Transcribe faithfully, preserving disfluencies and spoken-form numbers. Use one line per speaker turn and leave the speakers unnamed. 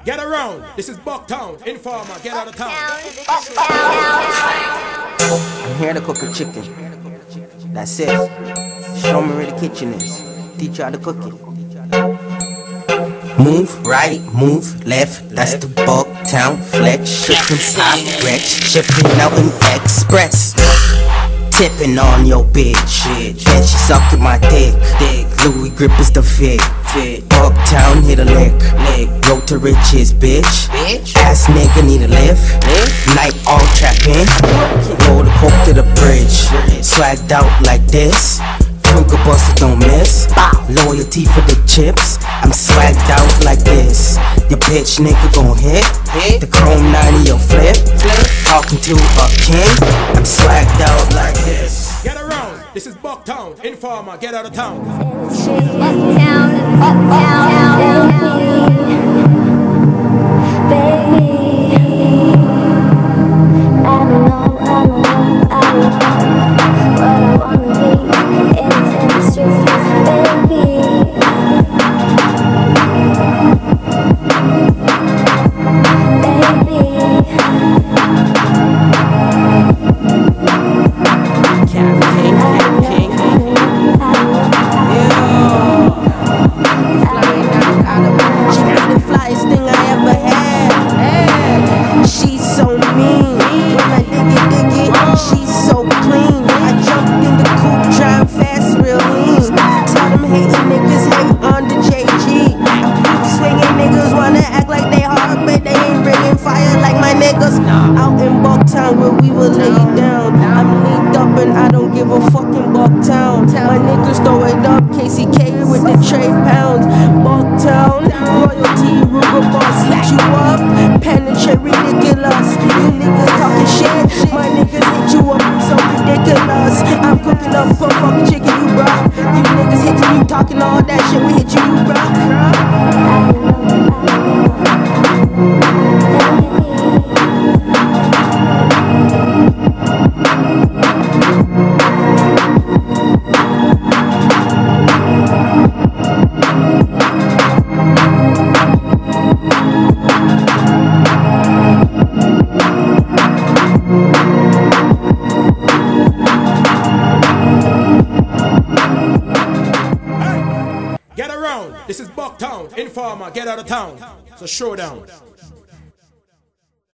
Get around. This is Bucktown. Informer, get out of town.
I'm here to cook a chicken. That's it. Show me where the kitchen is. Teach you how to cook it. Move right, move left. That's the Bucktown flex. Shipping hot wreck. Shipping out in express. Tipping on your bitch. Then she sucking my dick. Louis grip is the fit. Bucktown hit a lick. Road to riches, bitch. Ass nigga need a lift. Night all trapping. Roll the coke to the bridge. Swagged out like this. Twinkle buster don't miss. Loyalty for the chips. I'm swagged out like this. Your bitch nigga gon' hit. The chrome ninety your flip. Talking to a king. I'm swagged out like this.
Get around. This is Bucktown. Informer, get out of town.
Bucktown, Bucktown, baby. I don't know, I don't know, I don't know what I wanna be in this industry, baby.
Out in Bucktown where we will lay down. I'm linked up and I don't give a fucking Bucktown. My niggas throw it up, K C K with the trade pounds. Bucktown, royalty, Ruger boss, hit you up, penetrate ridiculous. You niggas talking shit, my niggas hit you up, so ridiculous. I'm cooking up for fucking chicken, you bruh. You niggas hitting you, talking all that shit, we hit you, bruh.
Get around. This is Bucktown. Informer, get out of town. It's a showdown.